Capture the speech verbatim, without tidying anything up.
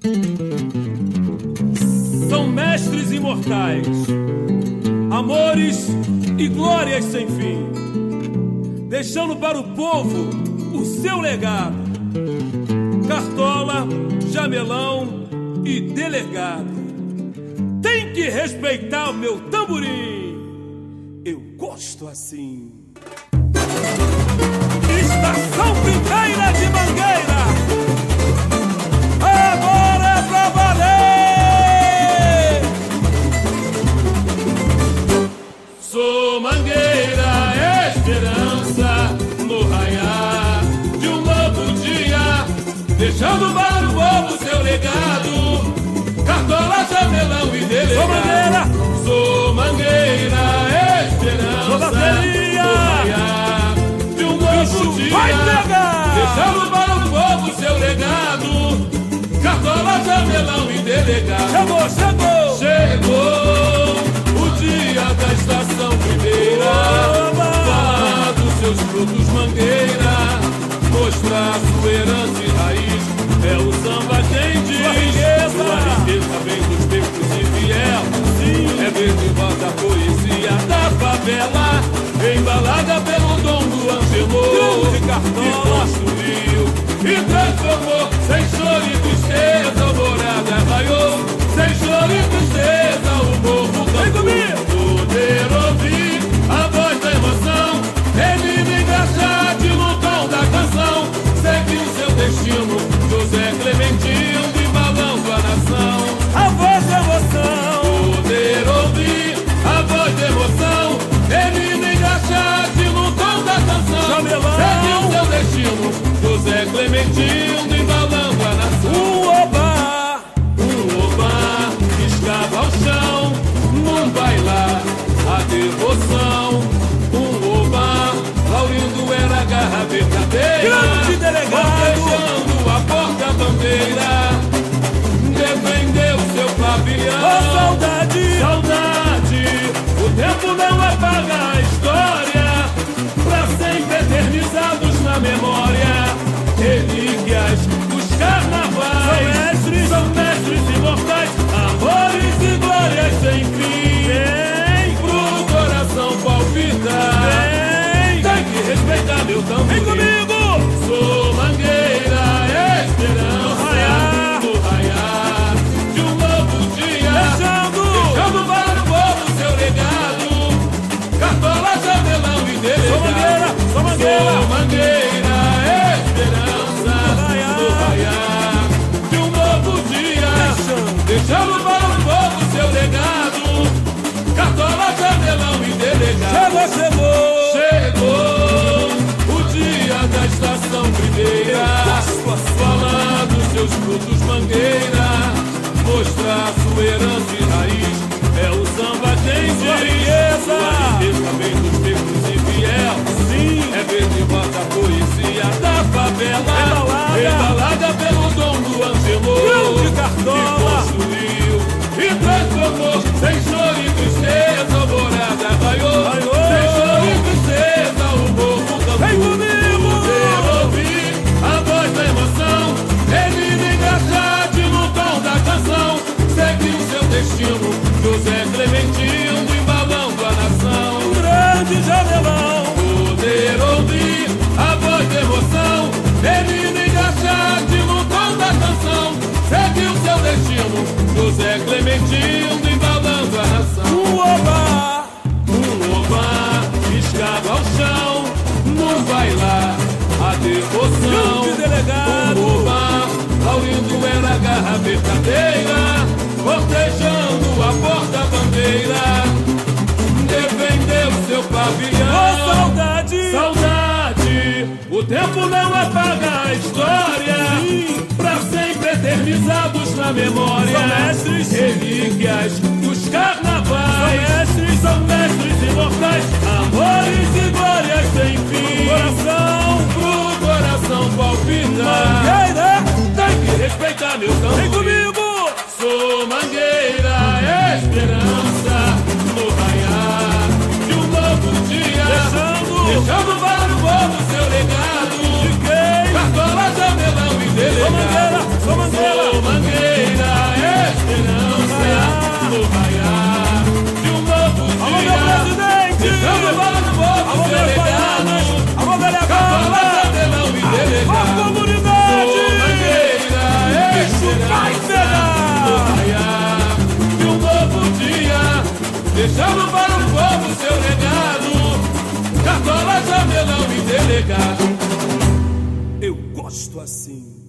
São mestres imortais, amores e glórias sem fim, deixando para o povo o seu legado. Cartola, Jamelão e Delegado, tem que respeitar o meu tamborim. Eu gosto assim. Estação Primeira de Mangueira, agora é pra valer. Sou mangueira, esperança no raiar de um novo dia, deixando para o povo seu legado. Cartola, Jamelão e Delegado. Sou mangueira, sou mangueira, esperança no raiar de um novo dia, vai pegar, deixando para o povo seu legado. Cartola, Jamelão e Delegado. Chegou, chegou, chegou o dia da estação primeira. Falar dos seus frutos, mangueira, mostrar sua herança e raiz. É o samba quem diz, sua riqueza, sua riqueza vem dos becos e fiel. Sim. É verde e rosa a poesia da favela, embalada pelo dom do Angelô, de Cartola, que construiu e transformou. Sem choro e tristeza, o morado arraiou. Sem choro e tristeza, o povo cantou. Poder ouvir a voz da emoção, menino engraxado no tom da canção. Seguiu seu destino, José Clementino, embalando a nação. A voz da emoção, poder ouvir a voz da emoção, menino engraxado no tom da canção. Jamelão. Seguiu seu destino, José Clementino, embalando a nação. Um oba, um oba, escava ao chão, num bailar a devoção. Um oba, Laurindo era a garra verdadeira, grande delegado, protejando a porta-bandeira, defendeu seu pavilhão. Oh, saudade, saudade, o tempo não apaga a história, pra sempre eternizados na memória. Relíquias dos carnavais, são mestres, são mestres imortais, amores e glórias sem fim. Vem pro coração palpitar, vem, tem que respeitar meu tamborim. Vem comigo, sou mangueira, esperança no raiar, no raiar de um novo dia, deixando, deixando para o povo seu legado. Cartola, Jamelão e Delegado. Sou mangueira, sou mangueira, sou mangueira, esperança no raiar de um novo dia, deixando para o povo seu legado. Cartola, Jamelão e Delegado. chegou, chegou, chegou o dia da estação primeira. Falar dos seus frutos, mangueira, mostrar sua herança e raiz. É o samba quem diz, sua riqueza, sua riqueza vem dos becos e fiel. sim, é verde e rosa a poesia da favela, embalada, embalada pelo dom do Angelô, grande Cartola, que construiu e transformou. Sem choro e tristeza, a morada arraiou. Sem choro e tristeza, o povo cantou. Vem comigo, poder ouvir a voz da emoção, menino engraxado no tom da canção. Seguiu seu destino, José Clementino, embalando a nação. grande Jamelão, poder ouvir a voz da emoção, menino engraxado no tom da canção. Seguiu seu destino, José Clementino, embalando a nação. um oba, um oba, escava ao chão, no bailar a devoção. grande delegado, Um oba, Laurindo era a garra verdadeira, protejando a porta-bandeira, defendeu seu pavilhão. oh, saudade, Saudade, o tempo não apaga a história, sim, pra sempre eternizados na memória. são mestres, relíquias dos carnavais, são mestres, são mestres imortais, amores e glórias sem fim. coração, Pro coração palpitar, mangueira, tem que respeitar meu tamborim. vem comigo, sou mangueira, esperança no raiar de um novo dia, deixando, deixando para o povo seu legado. de quem, Cartola, Jamelão e sou Delegado. mangueira, sou mangueira, Sou mangueira, para o povo Alô, seu meus legado. baianos. Alô, delegado. Cartola, Jamelão e delegado. A comunidade. Sou Mangueira, Isso vai pegar. Vou raiar de um novo dia, deixando para o povo seu legado. Cartola, Jamelão e delegado. Eu gosto assim.